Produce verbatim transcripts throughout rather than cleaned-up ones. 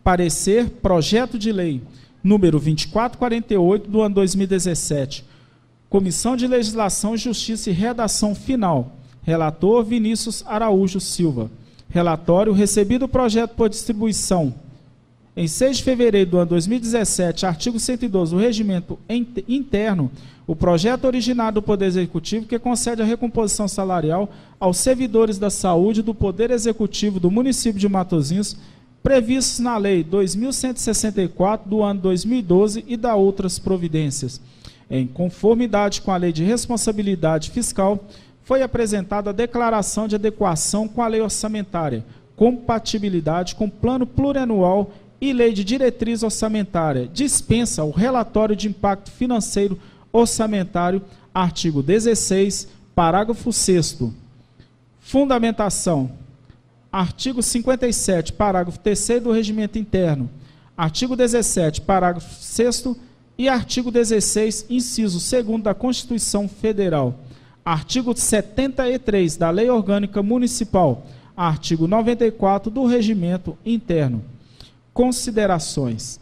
Parecer, projeto de lei número vinte e quatro quarenta e oito do ano dois mil e dezessete. Comissão de Legislação, Justiça e Redação Final. Relator Vinícius Araújo Silva. Relatório, recebido o projeto por distribuição em seis de fevereiro do ano dois mil e dezessete, artigo cento e doze do Regimento Interno, o projeto originado do Poder Executivo que concede a recomposição salarial aos servidores da saúde do Poder Executivo do município de Matosinhos, previstos na Lei dois mil cento e sessenta e quatro do ano dois mil e doze e da outras providências. Em conformidade com a Lei de Responsabilidade Fiscal, foi apresentada a declaração de adequação com a lei orçamentária, compatibilidade com plano plurianual e lei de diretriz orçamentária, dispensa o relatório de impacto financeiro orçamentário, artigo dezesseis, parágrafo sexto. Fundamentação. Artigo cinquenta e sete, parágrafo terceiro do Regimento Interno, artigo dezessete, parágrafo sexto e artigo dezesseis, inciso segundo da Constituição Federal. Artigo setenta e três da Lei Orgânica Municipal, artigo noventa e quatro do Regimento Interno. Considerações.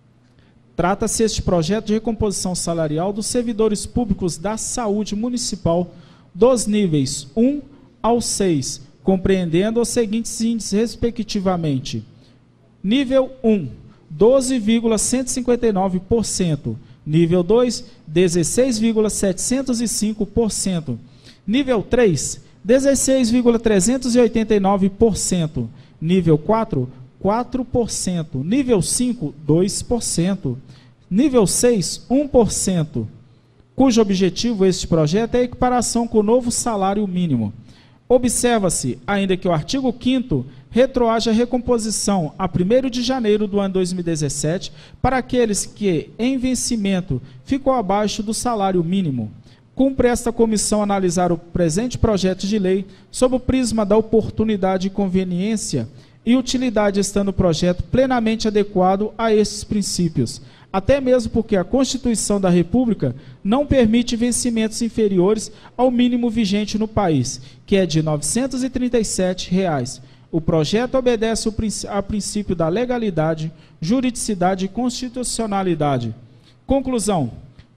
Trata-se este projeto de recomposição salarial dos servidores públicos da saúde municipal dos níveis um ao seis, compreendendo os seguintes índices respectivamente. Nível um, doze vírgula cento e cinquenta e nove por cento. Nível dois, dezesseis vírgula setecentos e cinco por cento. Nível três, dezesseis vírgula trezentos e oitenta e nove por cento. Nível quatro, quatro por cento. Nível cinco, dois por cento. Nível seis, um por cento. Cujo objetivo este projeto é a equiparação com o novo salário mínimo. Observa-se, ainda que o artigo quinto retroage a recomposição a primeiro de janeiro do ano dois mil e dezessete para aqueles que, em vencimento, ficam abaixo do salário mínimo. Cumpre esta comissão analisar o presente projeto de lei sob o prisma da oportunidade e conveniência e utilidade, estando o projeto plenamente adequado a estes princípios, até mesmo porque a Constituição da República não permite vencimentos inferiores ao mínimo vigente no país, que é de novecentos e trinta e sete reais. O projeto obedece ao princípio da legalidade, juridicidade e constitucionalidade. Conclusão.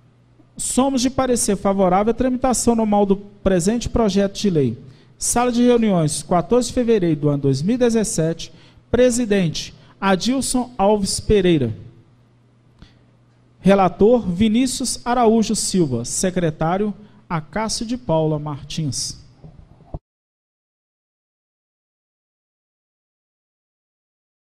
Somos de parecer favorável à tramitação normal do presente projeto de lei. Sala de reuniões, quatorze de fevereiro do ano dois mil e dezessete. Presidente, Adilson Alves Pereira. Relator, Vinícius Araújo Silva. Secretário, Acácio de Paula Martins.